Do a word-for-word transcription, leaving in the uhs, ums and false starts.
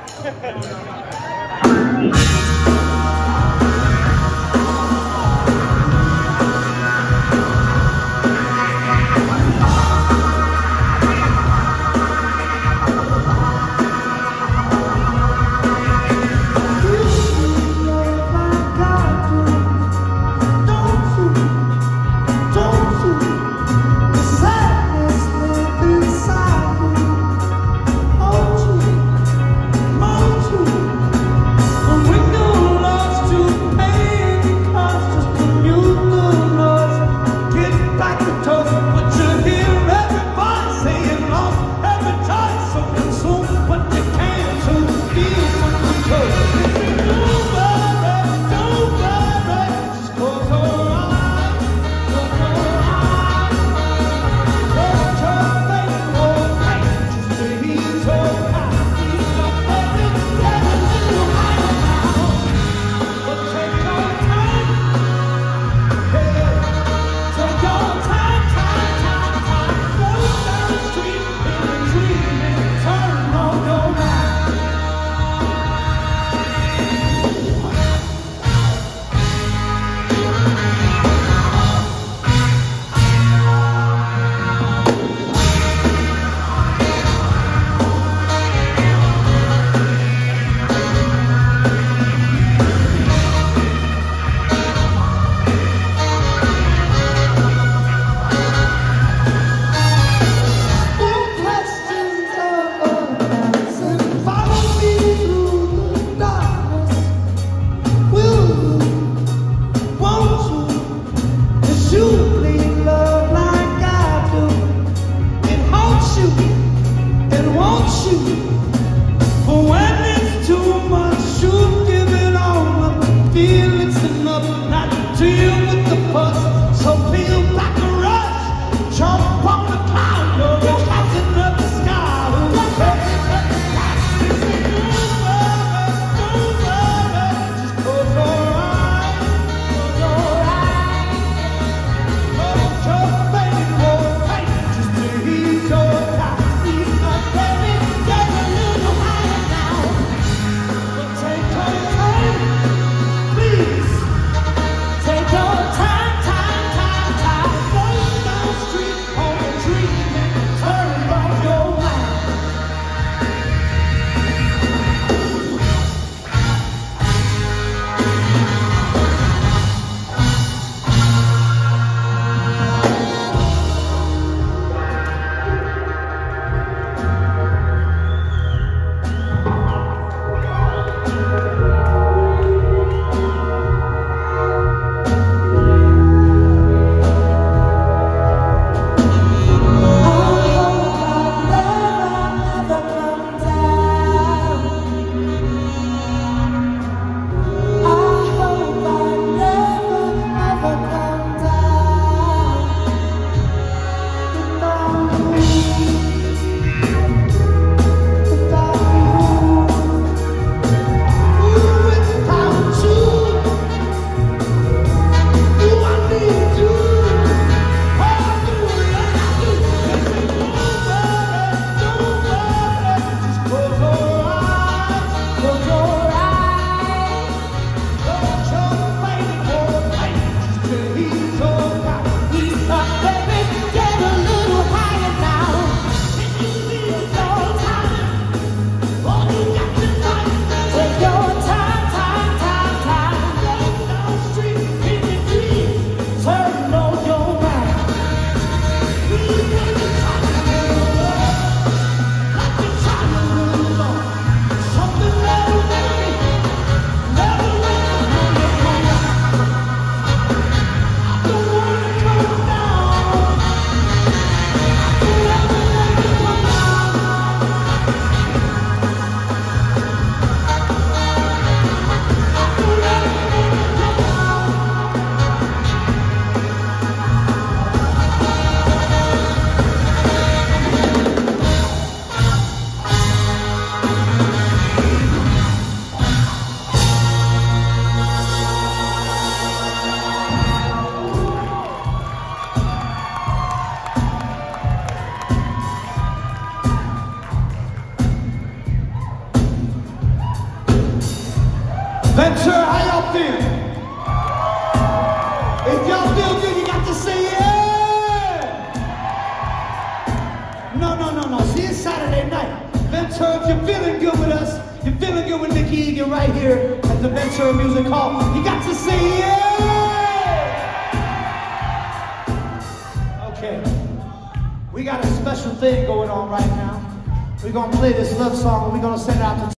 When Ventura, how y'all feel? If y'all feel good, you got to say yeah! No, no, no, no. See, it's Saturday night. Ventura, if you're feeling good with us, you're feeling good with Nicky Egan right here at the Ventura Music Hall, you got to say yeah! Okay. We got a special thing going on right now. We're gonna play this love song and we're gonna send it out to